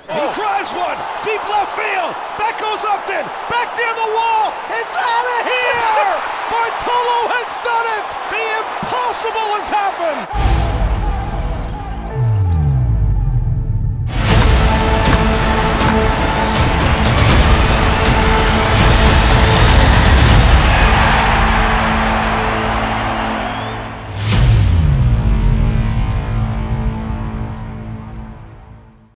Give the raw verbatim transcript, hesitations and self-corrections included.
He drives one, deep left field. Back goes Upton, back near the wall. It's out of here! Bartolo has done it! The impossible has happened!